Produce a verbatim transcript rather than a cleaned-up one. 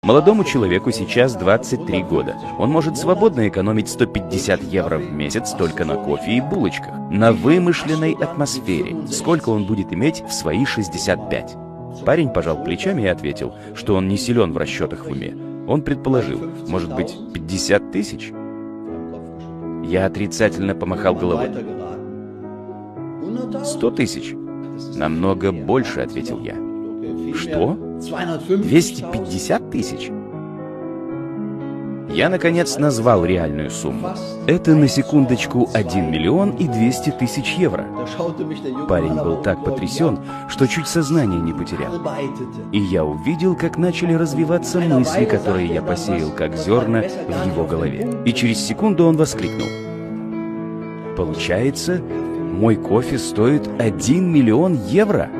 Молодому человеку сейчас двадцать три года. Он может свободно экономить сто пятьдесят евро в месяц только на кофе и булочках. На вымышленной атмосфере. Сколько он будет иметь в свои шестьдесят пять? Парень пожал плечами и ответил, что он не силен в расчетах в уме. Он предположил, может быть, пятьдесят тысяч? Я отрицательно помахал головой. сто тысяч. Намного больше, ответил я. Что? двести пятьдесят тысяч? Я, наконец, назвал реальную сумму. Это, на секундочку, один миллион и двести тысяч евро. Парень был так потрясен, что чуть сознание не потерял. И я увидел, как начали развиваться мысли, которые я посеял, как зерна, в его голове. И через секунду он воскликнул. Получается, мой кофе стоит один миллион евро?